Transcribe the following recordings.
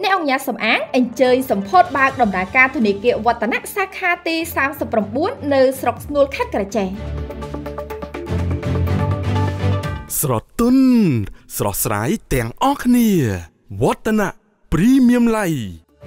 អ្នកអង្គការសំអាងអញ្ជើញសម្ពោធបើកដំណើរការធនាគារវឌ្ឍនៈសាខាទី39នៅស្រុកស្នួលខេត្តក្រចេះស្រទន់ស្រស់ស្រាយទាំងអស់គ្នាវឌ្ឍនៈព្រីមៀមឡៃ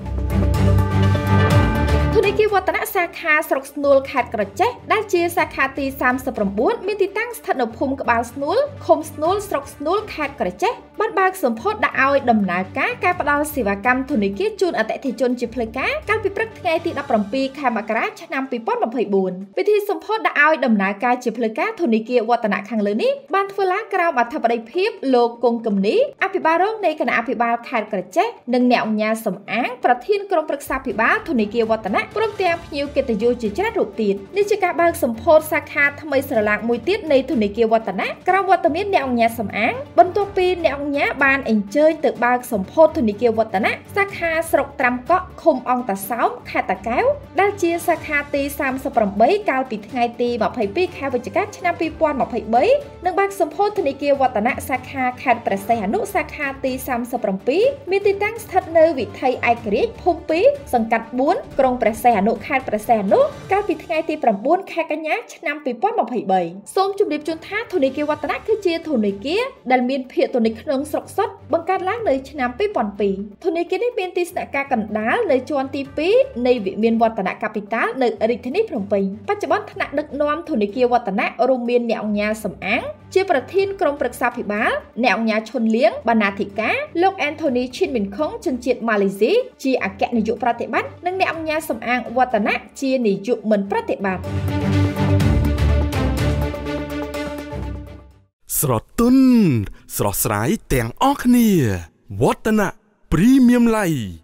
ធនាគារវឌ្ឍនៈសាខាស្រុកស្នួលខេត្តក្រចេះដែលជាសាខាទី39មានទីតាំងស្ថិតនៅភូមិក្បាលស្នួលឃុំស្នួលស្រុកស្នួលខេត្តក្រចេះបានបើកសម្ពោធដាក់ឲ្យដំណើរការផ្ដល់សេវាកម្មធនាគារជូនអតិថិជនជាផ្លូវការកាលពីព្រឹកថ្ងៃទី17ខែមករាឆ្នាំ2024ពិធីសម្ពោធដាក់ឲ្យដំណើរការជាផ្លូវការធនាគារវឌ្ឍនៈខាងលើនេះបានធ្វើឡើងក្រោមអធិបតីភាពលោកគង់គំនីអភិបាលរងនៃគណៈអភិបាលខេត្តក្រចេះនិងអ្នកអង្គការសំអាងប្រធានក្រុមប្រឹក្សាអភិបាលធនាគារវឌ្ឍនៈព្រមទាំងភ្ញៀវកិត្តិយសជាច្រើនរូបទៀតនេះជាការបើកសម្ពោធសាខាថ្មីស្រឡាងមួយទៀតនៃធនាគារវឌ្ឍនៈក្រោមវត្តមានអ្នកអង្គការសំអាងបន្ទាប់ពីអ្នកអង្គការបានអញ្ជើញទៅបើកសម្ពោធធនាគារវឌ្ឍនៈសាខាស្រុកត្រាំកក់ឃុំអង្គតាសោមខេត្តតាកែវដែលជាសាខាទី38កាលពីថ្ងៃទី22ខែវិច្ឆិកាឆ្នាំ2023និងបើកសម្ពោធធនាគារវឌ្ឍនៈសាខាខេត្តព្រះសីហនុសាខាទី37មានទីតាំងស្ថិតនៅវិថីឯករាជ្យភូមិ2សង្កាត់4ក្រុងព្រះសីហនុខេត្តព្រះសីហនុកាលពីថ្ងៃទី9ខែកញ្ញាឆ្នាំ2023សូមជម្រាបជូនថាធនាគារវឌ្ឍនៈគឺជាធនាគារដែលមានភាគទនិកក្នុងស្រុកសុទ្ធបង្កើតឡើងនៅឆ្នាំ2002ធនាគារនេះមានទីស្នាក់ការកណ្ដាលនៅជាន់ទី2នៃវិមានវឌ្ឍនៈកាពីតាល់នៅរាជធានីភ្នំពេញបច្ចុប្បន្នថ្នាក់ដឹកនាំធនាគារវឌ្ឍនៈរួមមានអ្នកអង្គការសំអាងជាប្រធានក្រុមប្រឹក្សាភិបាលអ្នកអង្គការឈុនលៀងបណ្ណាធិការលោកអេនថូនីឈីនមីនខុងជនជាតិម៉ាឡេស៊ីជាអគ្គនាយកប្រតិបត្តិនិងអ្នកអង្គការសំអាងវឌ្ឍនៈជានាយកមិនប្រតិបត្តិស្រទន់ស្រស់ស្រាយទាំងអស់គ្នាវឌ្ឍនៈព្រីមៀមឡៃ